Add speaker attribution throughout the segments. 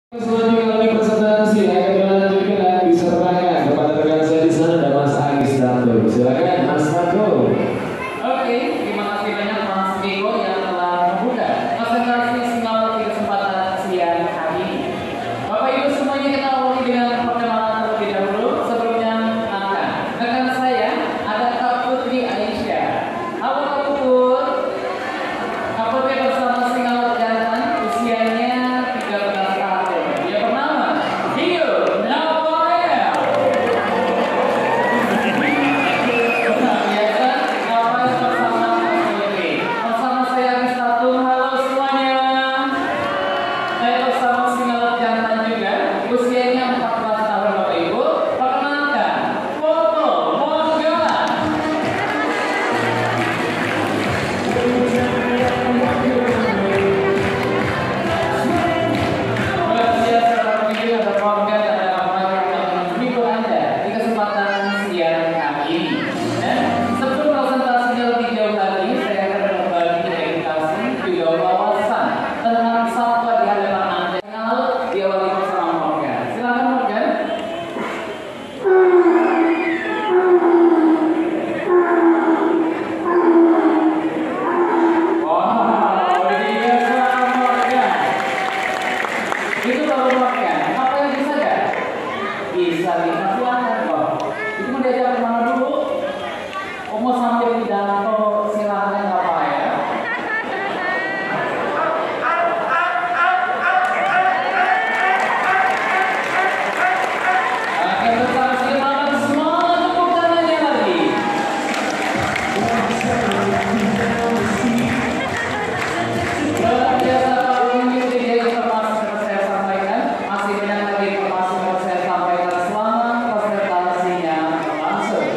Speaker 1: Selanjutnya kami presentasi akan dilanjutkan dan diserahkan kepada rekan saya di sana ada Mas Agis Tanto. Silakan Mas Tanto.
Speaker 2: Oke, terima kasih banyak Mas Bego yang telah membuka presentasi Singaur di kesempatan siang hari ini. Bapak Ibu semuanya, kita awali dengan perkenalan terlebih dahulu. Sebelumnya rekan saya ada Kak Putri Aisyah. Halo Kak Putri. Kak Putri bersama Singaur Jantan, usianya 13 tahun. Dia bernama Dio Nawael. Bersama saya Agis Tatum. Halo semuanya. Saya bersama Singaur Jantan juga, usianya 14 tahun Bapak Ibu. Perkenalkan, Foto Morgana. Bersiap secara video ada Morgan, ada Rafael yang akan menghibur Anda di kesempatan siang hari ini. Dan sebelum presentasinya lebih jauh lagi, saya akan berbagi edukasi juga wawasan tentang satwa di hadapan Anda. Lalu diawali bersama Morgan. Silakan Morgan. Wow, dia suara Morgan. Itu baru Morgan. Apa yang bisa nggak? Bisa silakan kok. Itu mau diajak kemana dulu? Mau sambil pidato silahkan nggak apa ya? Oke, bersama silakan semua tepuk tangannya lagi. Luar biasa Pak, mengikuti dia informasi yang saya sampaikan. Masih banyak lagi informasi yang saya sampaikan selama presentasinya berlangsung.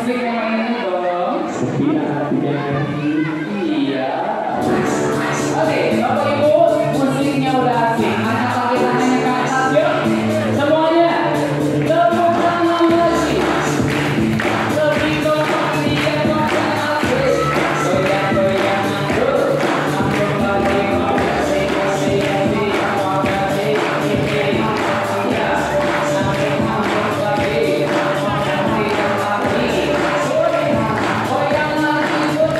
Speaker 2: musik yang mainnya dong.
Speaker 1: Sepi hatinya.
Speaker 2: Iya. Oke, Bapak Ibu, musiknya udah asik. Angkat lagi tangannya ke atas yuk. Semuanya. Tepuk tangan lagi. Lebih kompak dia kompak asik. Goyang-goyang terus. Angkat lagi asik asik asik. Kompak asik asik. Iya. Angkat lagi. Kompak asik asik. Goyang lagi terus.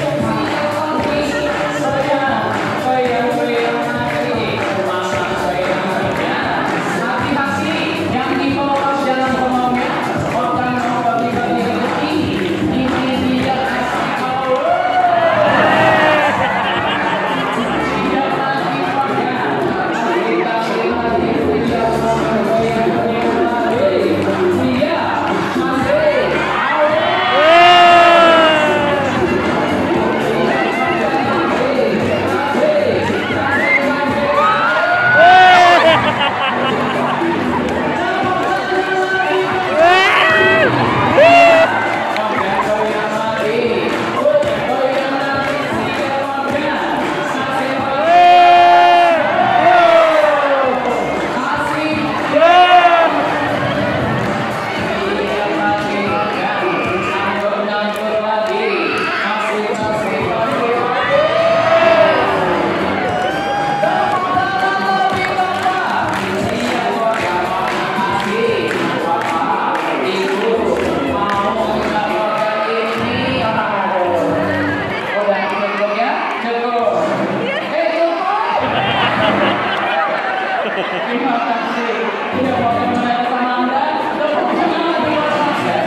Speaker 2: Terima kasih. Tidak mau kemana sama Anda. Tepuk tangan terima kasih.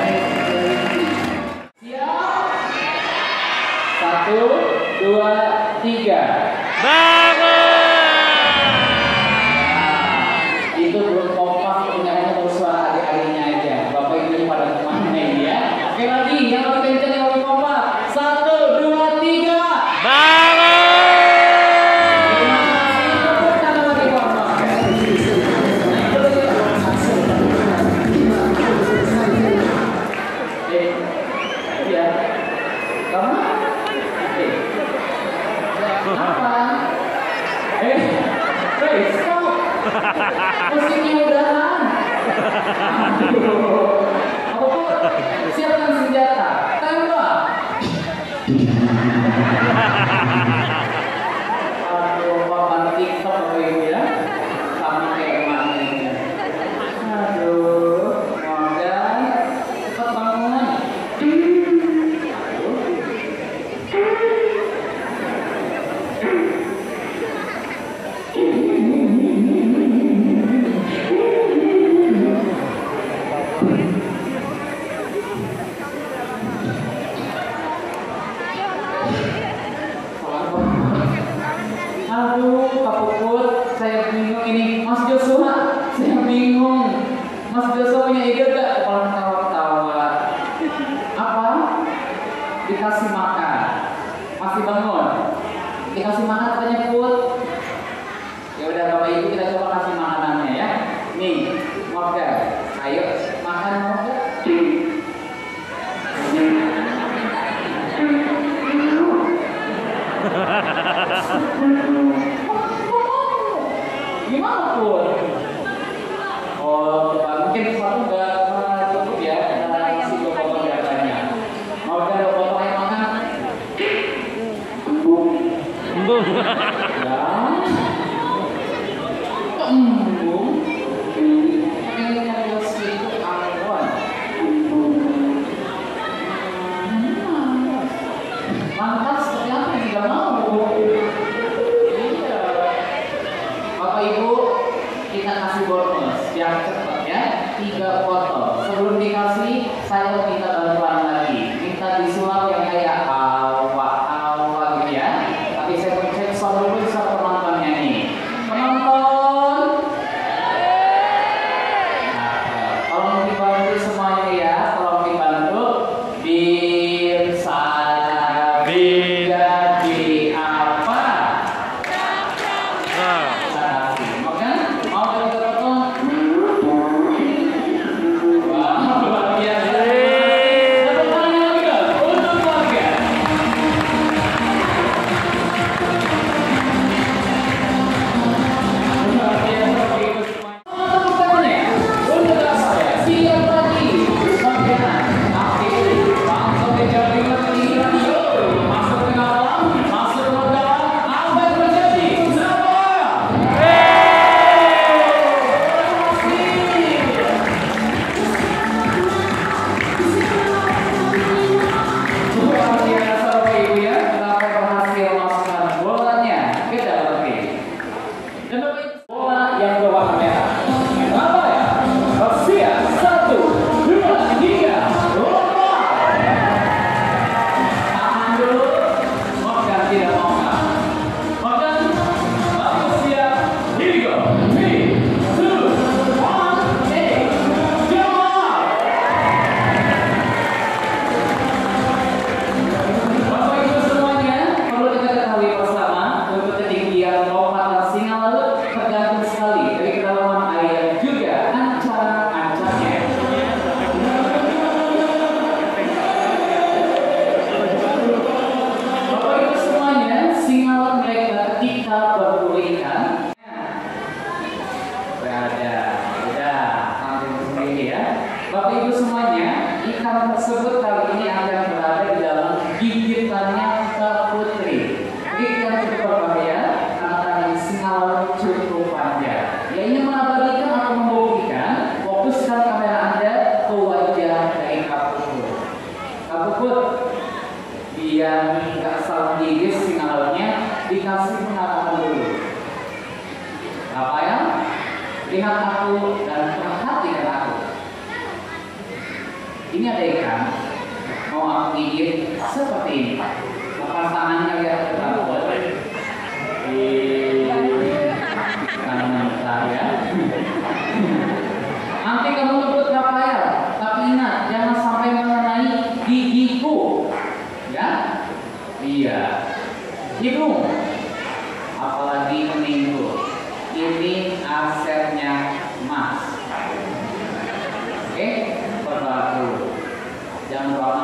Speaker 2: Siap. 1, 2, 3. Itu belum kompak, penyanyinya baru suara adik-adiknya aja. Bapak ibunya pada kemana ini ya? Oke lagi, yang lebih kencang, yang lebih kompak. 1, 2, 3. Musiknya udahan. Siapkan senjata. Tembak. Aduh, papan TikTok apa ini ya? Sama kayak mana ini? Aduh, Morgan, cepat bangun. Aduh, Kak Puput, saya bingung ini. Mas Joshua, saya bingung. Mas Joshua punya ide gak? Kalau ketawa-ketawa. Apa? Dikasih makan. Masih bangun. Dikasih makan katanya Put. Ya udah Bapak Ibu kita coba kasih makanannya ya. Nih, Morgan. Ayo makan Morgan. Gimana Put? Oh, mungkin sesuatu nggak cukup ya si bapak datanya. Morgan bapak yang makan. Ya. biar nggak salah gigit sinyalnya, dikasih pengalaman dulu. Apa ya? Lihat aku dan perhatikan aku. Ini ada ikan, mau aku gigit seperti ini. Lepas tangannya lihat ke belakang. Ikan mentah ya. Nanti kamu lembut Rafael, tapi ingat jangan sampai mengenai gigiku, ya? Iya. Hidung, apalagi keningku. Ini asetnya Mas. Oke, perlaku. Jangan lupa